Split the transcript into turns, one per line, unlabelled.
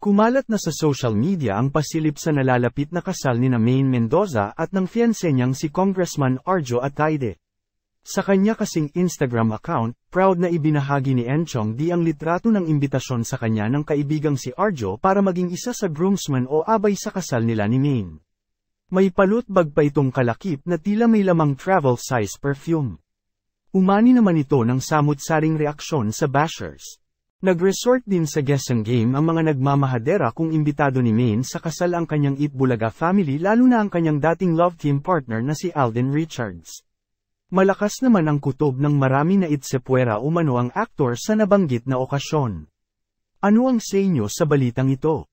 Kumalat na sa social media ang pasilip sa nalalapit na kasal nina Maine Mendoza at ng fiancé niyang si Congressman Arjo Ataide. Sa kanya kasing Instagram account, proud na ibinahagi ni Enchong D ang litrato ng imbitasyon sa kanya ng kaibigang si Arjo para maging isa sa groomsmen o abay sa kasal nila ni Maine. May palutbag pa itong kalakip na tila may lamang travel-size perfume. Umani naman ito ng samut-saring reaksyon sa bashers. Nag-resort din sa guessing game ang mga nagmamahadera kung imbitado ni Maine sa kasal ang kanyang Itbulaga family lalo na ang kanyang dating love team partner na si Alden Richards. Malakas naman ang kutob ng marami na itsepwera umano ang aktor sa nabanggit na okasyon. Ano ang sa inyo sa balitang ito?